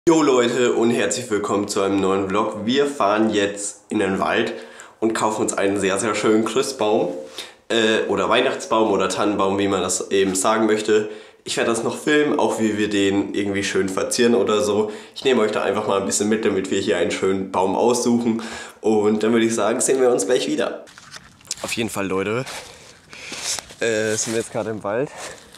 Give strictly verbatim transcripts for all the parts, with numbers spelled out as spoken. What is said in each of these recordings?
Jo Leute und herzlich willkommen zu einem neuen Vlog. Wir fahren jetzt in den Wald und kaufen uns einen sehr sehr schönen Christbaum äh, oder Weihnachtsbaum oder Tannenbaum, wie man das eben sagen möchte. Ich werde das noch filmen, auch wie wir den irgendwie schön verzieren oder so. Ich nehme euch da einfach mal ein bisschen mit, damit wir hier einen schönen Baum aussuchen. Und dann würde ich sagen, sehen wir uns gleich wieder. Auf jeden Fall, Leute, äh, sind wir jetzt gerade im Wald.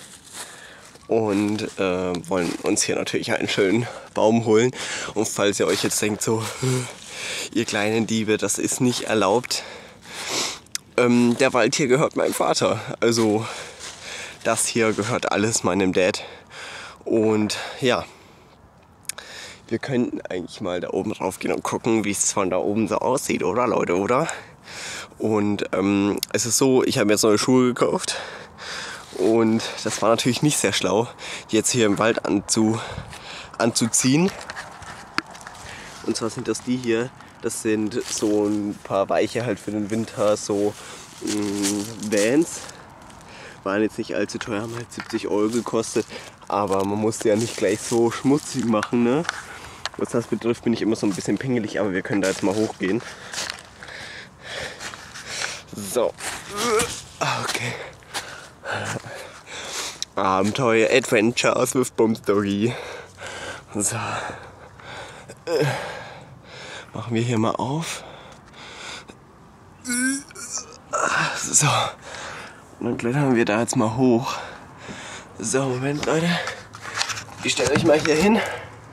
Und äh, wollen uns hier natürlich einen schönen Baum holen. Und falls ihr euch jetzt denkt, so, ihr kleinen Diebe, das ist nicht erlaubt. Ähm, der Wald hier gehört meinem Vater. Also das hier gehört alles meinem Dad. Und ja, wir könnten eigentlich mal da oben drauf gehen und gucken, wie es von da oben so aussieht, oder Leute, oder? Und ähm, es ist so, ich habe jetzt neue Schuhe gekauft. Und das war natürlich nicht sehr schlau, die jetzt hier im Wald anzu, anzuziehen. Und zwar sind das die hier, das sind so ein paar Weiche halt für den Winter, so mh, Vans. Waren jetzt nicht allzu teuer, haben halt siebzig Euro gekostet, aber man muss ja nicht gleich so schmutzig machen, ne? Was das betrifft, bin ich immer so ein bisschen pingelig, aber wir können da jetzt mal hochgehen. So, okay. Abenteuer, Adventures with Bomb Story. So. Äh. Machen wir hier mal auf. So. Und dann klettern wir da jetzt mal hoch. So, Moment, Leute. Ich stelle euch mal hier hin.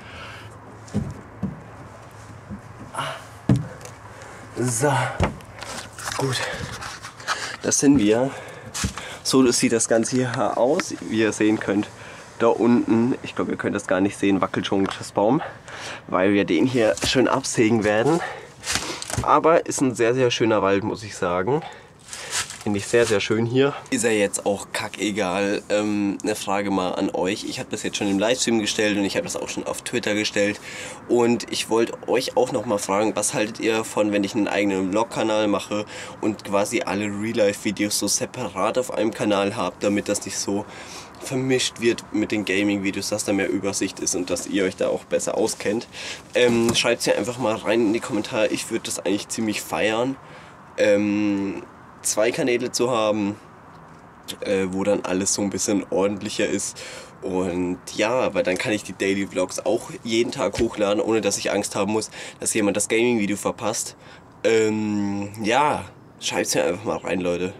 So. Gut. Das sind wir. So sieht das Ganze hier aus, wie ihr sehen könnt. Da unten, ich glaube ihr könnt das gar nicht sehen, wackelt schon das Baum, weil wir den hier schön absägen werden. Aber ist ein sehr sehr schöner Wald, muss ich sagen. Finde ich sehr sehr schön hier. Ist ja jetzt auch kackegal. Ähm, eine Frage mal an euch. Ich habe das jetzt schon im Livestream gestellt und ich habe das auch schon auf Twitter gestellt. Und ich wollte euch auch noch mal fragen, was haltet ihr von, wenn ich einen eigenen Vlog-Kanal mache und quasi alle Real-Life-Videos so separat auf einem Kanal habe, damit das nicht so vermischt wird mit den Gaming-Videos, dass da mehr Übersicht ist und dass ihr euch da auch besser auskennt. Ähm, Schreibt es mir einfach mal rein in die Kommentare. Ich würde das eigentlich ziemlich feiern. Ähm, zwei Kanäle zu haben, äh, wo dann alles so ein bisschen ordentlicher ist. Und ja, weil dann kann ich die Daily Vlogs auch jeden Tag hochladen, ohne dass ich Angst haben muss, dass jemand das Gaming-Video verpasst. Ähm, ja, schreibt's mir einfach mal rein, Leute.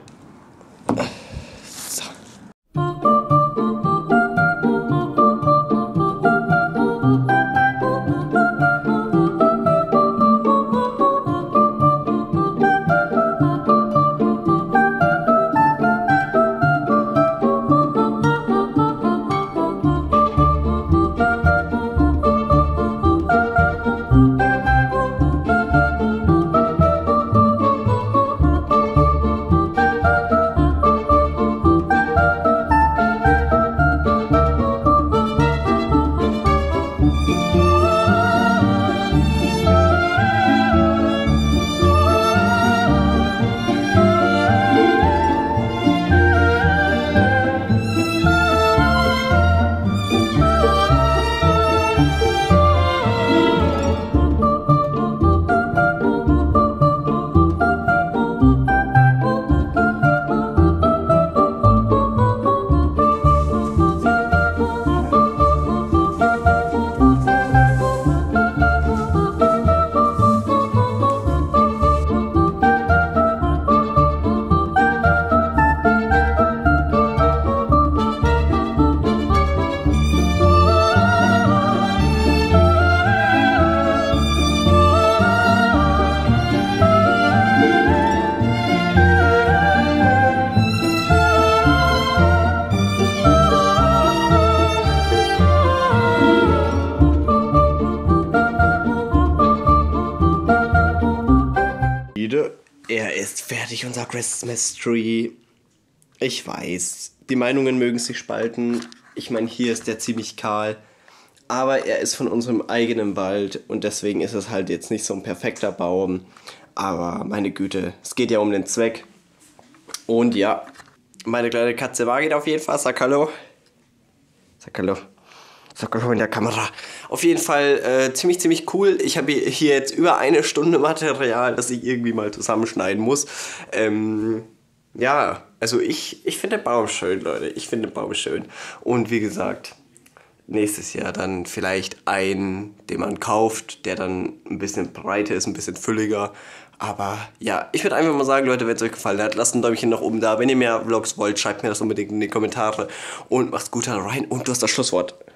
So. Er ist fertig, unser Christmas Tree. Ich weiß, die Meinungen mögen sich spalten. Ich meine, hier ist der ziemlich kahl. Aber er ist von unserem eigenen Wald und deswegen ist es halt jetzt nicht so ein perfekter Baum. Aber meine Güte, es geht ja um den Zweck. Und ja, meine kleine Katze Margit auf jeden Fall. Sag hallo. Sag hallo. Sogar schon in der Kamera. Auf jeden Fall äh, ziemlich, ziemlich cool. Ich habe hier jetzt über eine Stunde Material, das ich irgendwie mal zusammenschneiden muss. Ähm, ja, also ich, ich finde den Baum schön, Leute. Ich finde den Baum schön. Und wie gesagt, nächstes Jahr dann vielleicht einen, den man kauft, der dann ein bisschen breiter ist, ein bisschen fülliger. Aber ja, ich würde einfach mal sagen, Leute, wenn es euch gefallen hat, lasst ein Däumchen nach oben da. Wenn ihr mehr Vlogs wollt, schreibt mir das unbedingt in die Kommentare. Und macht's gut da rein. Und du hast das Schlusswort.